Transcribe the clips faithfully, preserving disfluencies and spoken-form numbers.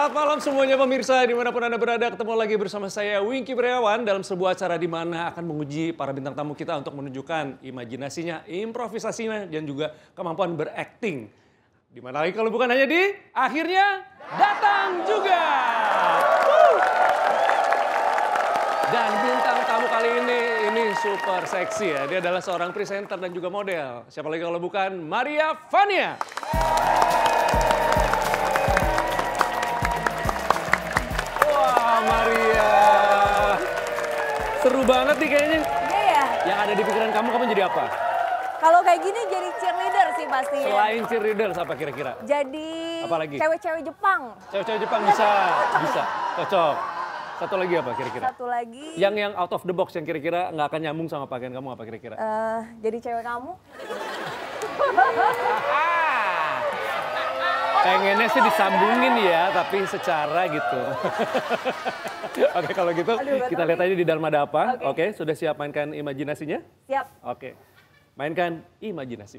Selamat malam semuanya pemirsa, dimanapun Anda berada, ketemu lagi bersama saya Wingky Priawan dalam sebuah acara di mana akan menguji para bintang tamu kita untuk menunjukkan imajinasinya, improvisasinya, dan juga kemampuan berakting. Di mana lagi kalau bukan hanya di Akhirnya Datang Juga. Woo! Dan bintang tamu kali ini, ini super seksi ya. Dia adalah seorang presenter dan juga model. Siapa lagi kalau bukan Maria Vania. Wah Maria, seru banget nih kayaknya. Iya ya. Yang ada di pikiran kamu, kamu jadi apa? Kalau kayak gini jadi cheerleader sih pasti. Selain cheerleader, apa kira-kira? Jadi Apa lagi? cewek-cewek Jepang. Cewek-cewek Jepang bisa, bisa, cocok. Satu lagi apa kira-kira? Satu lagi. Yang yang out of the box yang kira-kira nggak akan nyambung sama pakaian kamu apa kira-kira? eh, jadi cewek kamu. Pengennya sih disambungin ya, tapi secara gitu. Oke kalau gitu Aduh, kita lihat aja di dalam ada apa. Oke. Oke, sudah siap mainkan imajinasinya? Siap. Oke, mainkan imajinasi.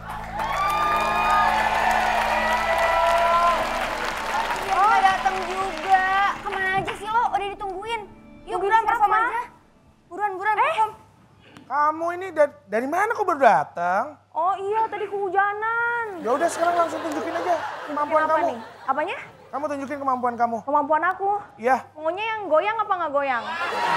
Oh datang juga. Kemana aja sih lo? Udah ditungguin. Yuk buruan perform aja. Buruan buruan perform. Kamu ini da dari mana kok baru datang? Oh iya tadi kehujanan. Ya udah sekarang langsung tunjukin aja kemampuan Kenapa kamu. nih? Apanya? Kamu tunjukin kemampuan kamu. Kemampuan aku. Iya, Maunya yang goyang apa nggak goyang?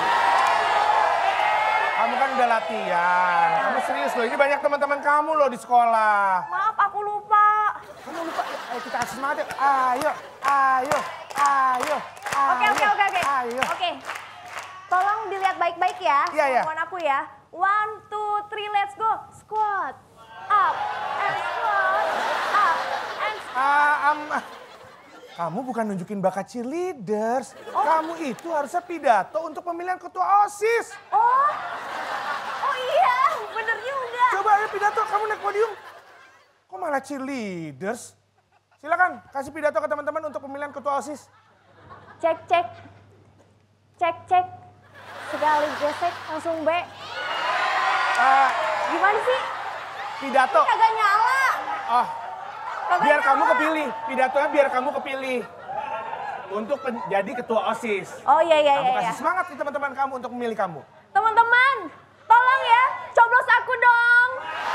kamu kan udah latihan. Kamu serius loh, ini banyak teman-teman kamu loh di sekolah. Maaf aku lupa. Kamu lupa, ayo kita kasih semangat yuk. Ayo, ayo, ayo, Oke oke ayo, oke oke. Ayo. Oke. Tolong dilihat baik-baik ya. Iya, iya. Kemampuan aku ya. One, two, three, let's go. Squat. Up and squat. Up and squat. Ah, am, ah. Kamu bukan nunjukin bakat cheerleaders. Oh. Kamu itu harusnya pidato untuk pemilihan ketua OSIS. Oh. Oh iya, bener juga. Coba ayo pidato, kamu naik podium. Kok malah cheerleaders? Silakan kasih pidato ke teman-teman untuk pemilihan ketua OSIS. Cek, cek. Cek, cek. Sekali gesek langsung B. Ah, Gimana sih? pidato. Kagak nyala. Ah, Kagak biar nyala. kamu kepilih. Pidatonya biar kamu kepilih. Untuk pen- jadi ketua OSIS. Oh iya, iya, Kamu iya. kasih iya. semangat ke teman-teman kamu untuk memilih kamu. Teman-teman, tolong ya, coblos aku dong.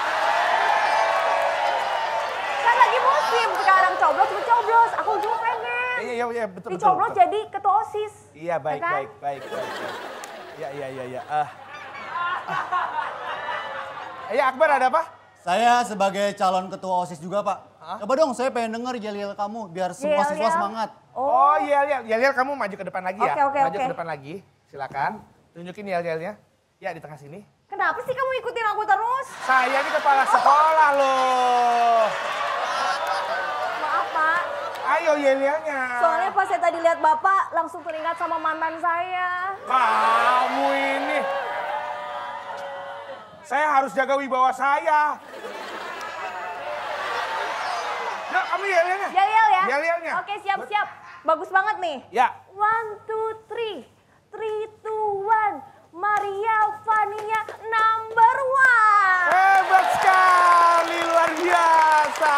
Kan lagi musim sekarang, coblos coblos. Aku juga pengen. Iya, iya, iya, betul, betul. Dicoblos betul. jadi ketua OSIS. Iya, baik, Ya kan? baik, baik, baik, baik. Iya, iya, iya, iya. Ah. Ah. Iya, Akbar ada apa? Saya sebagai calon ketua OSIS juga, Pak. Hah? Coba dong saya pengen denger yel-yel kamu biar semua siswa Yel-yel. semangat. Oh, yel-yel. Yel-yel kamu maju ke depan lagi ya. Oke, oke, maju oke. ke depan lagi. Silakan. Tunjukin yel-yelnya. Ya, di tengah sini. Kenapa sih kamu ikutin aku terus? Saya ini kepala sekolah loh. Maaf, Pak. Ayo yel-yelnya. Soalnya pas saya tadi lihat Bapak, langsung teringat sama mantan saya. Kamu ini. Saya harus jaga wibawa saya. Yuk, kamu yel-yelnya. Yel-yel ya? Yel-yelnya. Oke, siap-siap. Bagus banget nih. Ya. One, two, three. Three, two, one. Maria Vania number one. Hebat sekali, luar biasa.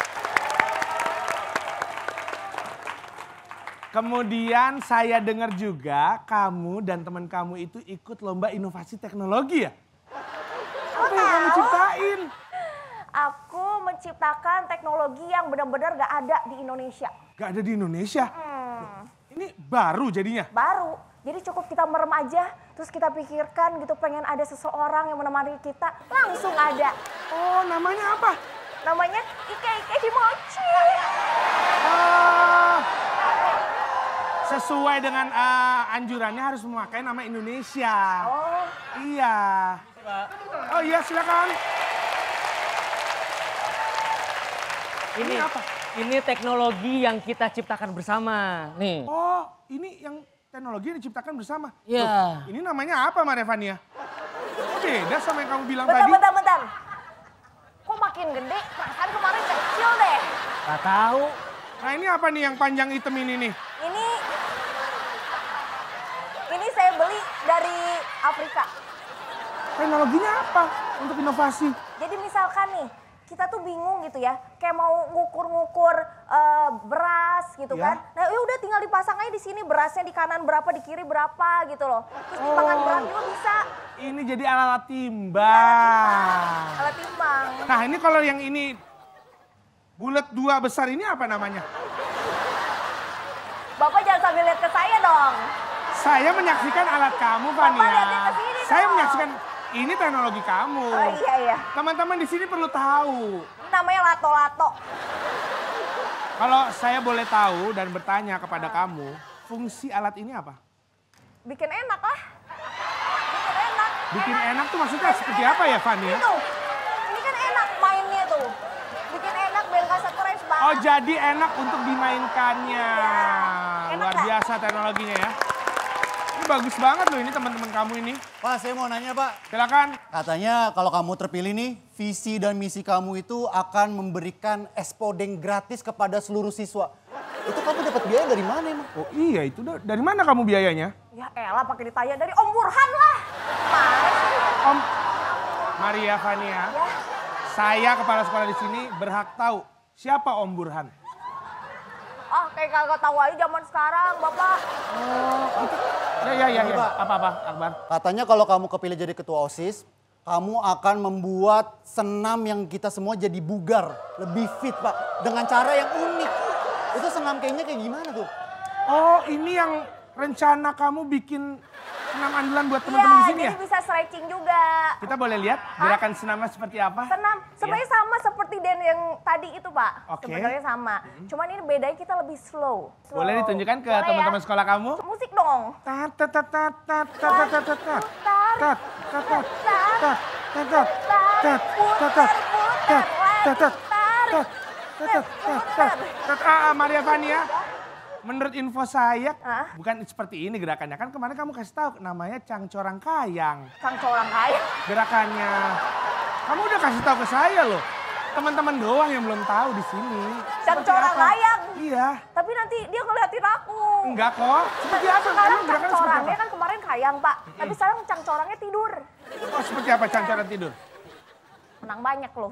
Kemudian saya dengar juga kamu dan teman kamu itu ikut lomba inovasi teknologi ya? Apa yang kamu ciptain? Aku menciptakan teknologi yang benar-benar gak ada di Indonesia. Gak ada di Indonesia? Hmm, Ini baru jadinya? baru. Jadi cukup kita merem aja, terus kita pikirkan gitu pengen ada seseorang yang menemani kita, langsung ada. Oh, namanya apa? Namanya Ike Ike Himochi. Oh, sesuai dengan eh, anjurannya harus memakai nama Indonesia. Oh, Iya. Oh iya, silakan. Ini Ini apa? Ini teknologi yang kita ciptakan bersama. Nih. Oh, ini yang teknologi yang diciptakan bersama. Iya. Loh, ini namanya apa, Mbak Revania? Kok beda sama yang kamu bilang bentar, tadi? bentar, bentar. Kok makin gede? Perasaan kemarin kecil deh. Gak tahu. Nah, ini apa nih yang panjang hitam ini nih? Ini, ini saya beli dari Afrika. Teknologinya apa untuk inovasi? Jadi misalkan nih, kita tuh bingung gitu ya, kayak mau ngukur-ngukur uh, beras gitu Ya. kan. Nah ya udah tinggal dipasang aja di sini berasnya di kanan berapa, di kiri berapa gitu loh. Terus timbangan Oh. berat juga bisa. Ini jadi alat timbang. Alat timbang. Nah ini kalau yang ini bulat dua besar ini apa namanya? Bapak jangan sambil lihat ke saya dong. Saya menyaksikan alat kamu, Fania. Bapak liatin ke sini Saya dong. menyaksikan ini teknologi kamu. Oh iya iya. Teman-teman di sini perlu tahu. Ini namanya lato-lato. Kalau saya boleh tahu dan bertanya kepada kamu, fungsi alat ini apa? Bikin enak lah. Bikin enak. Bikin enak tuh maksudnya seperti apa ya, Fania? Itu. Ini kan enak mainnya tuh. Bikin enak biar nggak stres banget. Oh jadi enak untuk dimainkannya. Enak Luar nggak? biasa teknologinya ya. Ini bagus banget loh ini teman-teman kamu ini. Pak, saya mau nanya Pak. Silakan. Katanya kalau kamu terpilih nih, visi dan misi kamu itu akan memberikan es podeng gratis kepada seluruh siswa. Itu kamu dapat biaya dari mana emang? Oh iya itu da- dari mana kamu biayanya? Ya elah pakai ditanya dari Om Burhan lah. Mana sih? Om Maria Fania, Ya. saya kepala sekolah di sini berhak tahu siapa Om Burhan. Ah kayak kagak tahu aja zaman sekarang Bapak. Ya ya ya, ya. Pak. Apa-apa Akbar? Katanya kalau kamu kepilih jadi ketua OSIS, kamu akan membuat senam yang kita semua jadi bugar, lebih fit Pak. Dengan cara yang unik. Itu senam kayaknya kayak gimana tuh? Oh ini yang rencana kamu bikin senam andalan buat teman-teman di Iya sini ya? jadi bisa stretching juga. Kita boleh lihat gerakan senamnya seperti apa? Senam sebenarnya sama seperti dan yang tadi itu Pak. Oke. Sebenarnya sama. Cuman ini bedanya kita lebih slow. Slow. Boleh ditunjukkan ke Boleh teman-teman ya? sekolah kamu? Musik dong. Tat tat tat tat tat tat tat tat tat. Putar. Tat tat tat Putar. tat tat tat Putar. tat tat tat tat tat tat Putar. tat tat tat tat. Ah, Maria Fania, menurut info saya Hah? bukan seperti ini gerakannya. Kan kemarin kamu kasih tahu namanya cangcorang kayang Kang corang kaya. gerakannya. Kamu udah kasih tahu ke saya loh. Teman-teman doang yang belum tahu di sini. Cang Seperti corang apa? kayang. Iya. Tapi nanti dia ngeliatin aku. Enggak kok. Seperti apa? Sekarang Emang gerakannya seperti cangcorangnya apa? kan kemarin kayang Pak. Tapi sekarang cangcorangnya tidur. Oh, seperti apa cangcoran tidur? Menang banyak loh.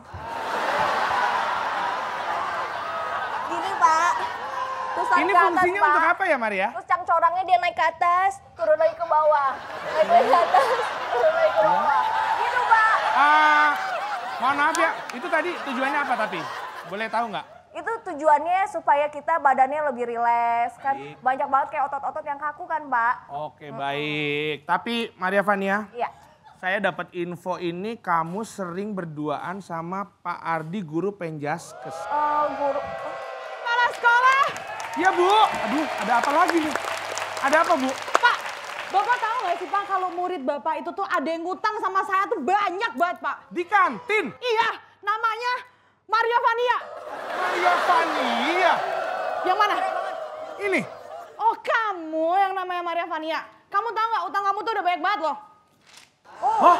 Gini Pak. Terus tarik Ini ke atas, fungsinya Pak. untuk apa ya Maria? Terus cangcorangnya dia naik ke atas, turun lagi ke bawah. Naik lagi ke atas, turun lagi ke bawah. Gitu Pak. Ah, mohon maaf ya, itu tadi tujuannya apa tapi? Boleh tahu nggak? Itu tujuannya supaya kita badannya lebih rileks kan. Baik. Banyak banget kayak otot-otot yang kaku kan Pak. Oke baik, tapi Maria Fania, Iya. saya dapat info ini kamu sering berduaan sama Pak Ardi guru Penjaskes. Eh, guru. Kepala sekolah. Ya Bu, aduh ada apa lagi nih? Ada apa Bu? Pak, Bapak tahu nggak sih Pak kalau murid Bapak itu tuh ada yang ngutang sama saya tuh banyak banget Pak. Di kantin? Iya, namanya Maria Vania. Maria Fania? Yang mana? Ini? Oh kamu yang namanya Maria Vania. Kamu tahu nggak utang kamu tuh udah banyak banget loh. Oh,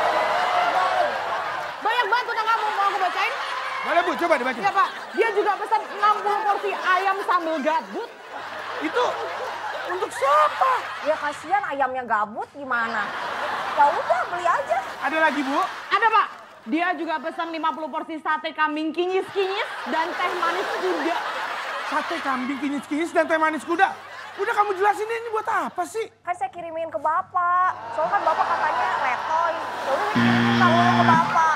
Banyak banget utang kamu, mau aku bacain? boleh Bu, coba dibaca. Iya Pak, dia juga pesan enam puluh porsi ayam sambal gabut. Itu untuk siapa? Ya kasihan ayamnya gabut gimana? Ya udah beli aja. Ada lagi Bu? Ada Pak, dia juga pesan lima puluh porsi sate kambing kinyis-kinyis dan teh manis kuda. Sate kambing kinyis-kinyis dan teh manis kuda. Udah kamu jelasin ini buat apa sih? Kan saya kirimin ke Bapak. Soalnya kan Bapak katanya retoy. Ya udah kirim kalau ke Bapak.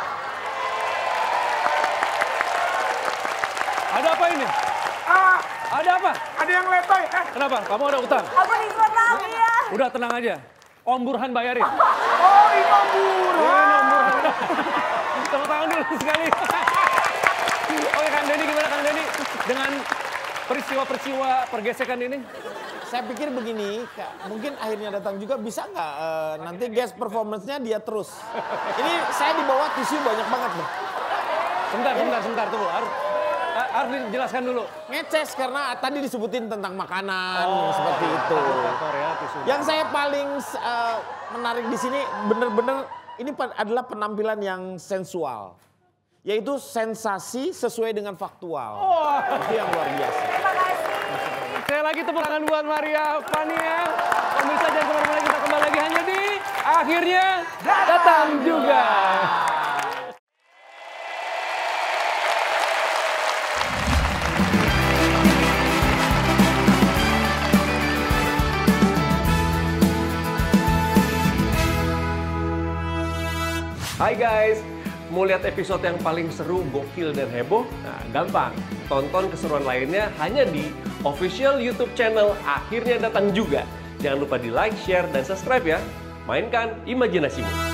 Ada apa ini? Ah, Ada apa? ada yang letoy. Eh, Kenapa? Kamu ada utang? Apa diserang ya? Udah tenang aja. Om Burhan bayarin. oh ini Om Burhan. Ini Om Burhan. Tepuk tangan dulu sekali. Oke Kang Denny, gimana Kang Denny? Dengan peristiwa-peristiwa pergesekan ini? Saya pikir begini, Kak, mungkin akhirnya datang juga bisa nggak eh, nanti guest performance-nya dia terus. Ini saya di bawah tisu banyak banget nih. Sebentar, sebentar, sebentar. Tunggu. Harus, harus dijelaskan dulu. Ngeces karena tadi disebutin tentang makanan seperti itu. Kotor ya, tisu. Yang saya paling eh, menarik di sini benar-benar ini pa- adalah penampilan yang sensual. Yaitu sensasi sesuai dengan faktual. Itu yang luar biasa. Terima kasih. Sekali lagi tepuk tangan buat Maria Fania. Pemirsa jangan kemana-mana, kita kembali lagi hanya di Akhirnya Datang Juga. Hai guys, mau lihat episode yang paling seru, gokil, dan heboh? Nah, gampang. Tonton keseruan lainnya hanya di official YouTube channel Akhirnya Datang Juga. Jangan lupa di like, share, dan subscribe ya. Mainkan imajinasimu.